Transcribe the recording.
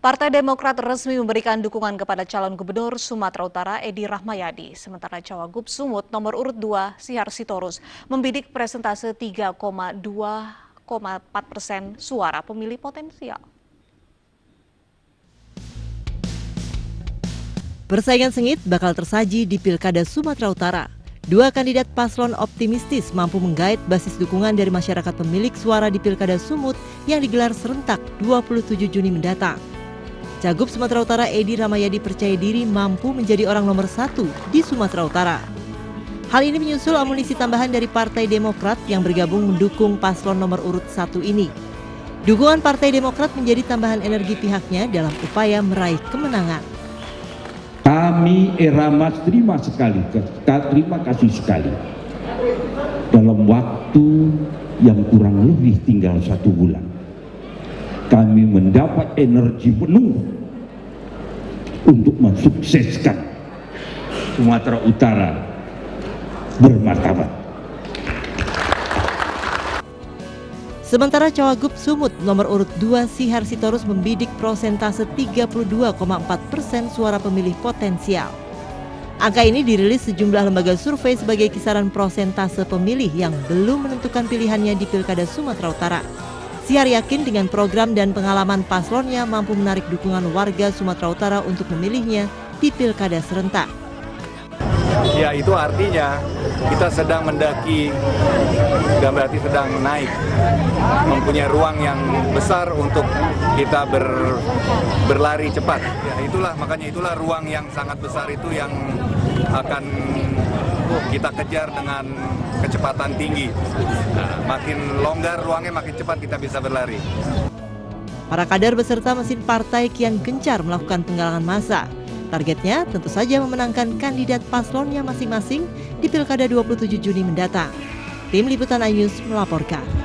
Partai Demokrat resmi memberikan dukungan kepada calon gubernur Sumatera Utara Edi Rahmayadi. Sementara Cawagup Sumut nomor urut 2 Sihar Sitorus membidik presentase 3,2,4% suara pemilih potensial. Persaingan sengit bakal tersaji di Pilkada Sumatera Utara. Dua kandidat paslon optimistis mampu menggait basis dukungan dari masyarakat pemilik suara di Pilkada Sumut yang digelar serentak 27 Juni mendatang. Cagup Sumatera Utara Edi Rahmayadi percaya diri mampu menjadi orang nomor 1 di Sumatera Utara. Hal ini menyusul amunisi tambahan dari Partai Demokrat yang bergabung mendukung paslon nomor urut 1 ini. Dukungan Partai Demokrat menjadi tambahan energi pihaknya dalam upaya meraih kemenangan. Kami Eramas terima kasih sekali. Dalam waktu yang kurang lebih tinggal 1 bulan, kami mendapat energi penuh untuk mensukseskan Sumatera Utara bermartabat. Sementara Cawagup Sumut nomor urut 2 Sihar Sitorus membidik prosentase 32,4% suara pemilih potensial. Angka ini dirilis sejumlah lembaga survei sebagai kisaran prosentase pemilih yang belum menentukan pilihannya di Pilkada Sumatera Utara. Sihar yakin dengan program dan pengalaman paslonnya mampu menarik dukungan warga Sumatera Utara untuk memilihnya di Pilkada serentak. Ya, itu artinya kita sedang mendaki dan berarti sedang naik, mempunyai ruang yang besar untuk kita berlari cepat. Ya, makanya itulah ruang yang sangat besar itu yang akan kita kejar dengan kecepatan tinggi. Nah, makin longgar ruangnya, makin cepat kita bisa berlari. Para kader beserta mesin partai kian gencar melakukan penggalangan massa. Targetnya tentu saja memenangkan kandidat paslonnya masing-masing di Pilkada 27 Juni mendatang. Tim Liputan iNews melaporkan.